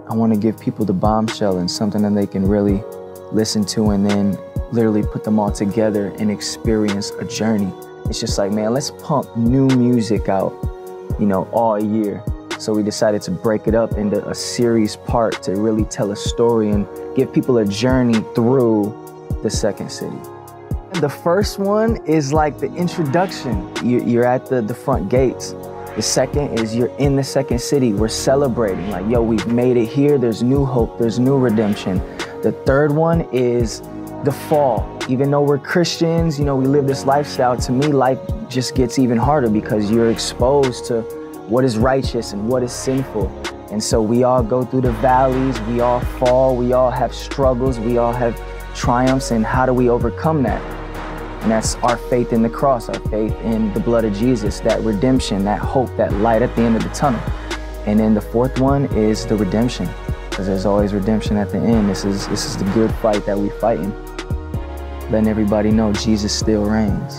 I want to give people the bombshell and something that they can really listen to and then literally put them all together and experience a journey. It's just like, man, let's pump new music out, you know, all year. So we decided to break it up into a series part to really tell a story and give people a journey through the second city. The first one is like the introduction. You're at the front gates. The second is you're in the second city. We're celebrating like, yo, we've made it here. There's new hope. There's new redemption. The third one is the fall. Even though we're Christians, you know, we live this lifestyle. To me, life just gets even harder because you're exposed to what is righteous and what is sinful. And so we all go through the valleys. We all fall. We all have struggles. We all have triumphs. And how do we overcome that? And that's our faith in the cross, our faith in the blood of Jesus, that redemption, that hope, that light at the end of the tunnel. And then the fourth one is the redemption, because there's always redemption at the end. This is the good fight that we're fighting. Letting everybody know Jesus still reigns.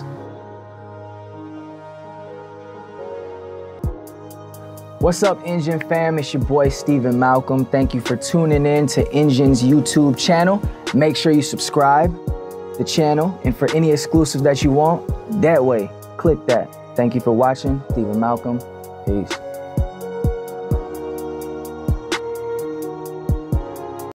What's up, Engine fam? It's your boy, Stephen Malcolm. Thank you for tuning in to Engine's YouTube channel. Make sure you subscribe the channel, and for any exclusive that you want, that way, click that. Thank you for watching. Stephen Malcolm. Peace.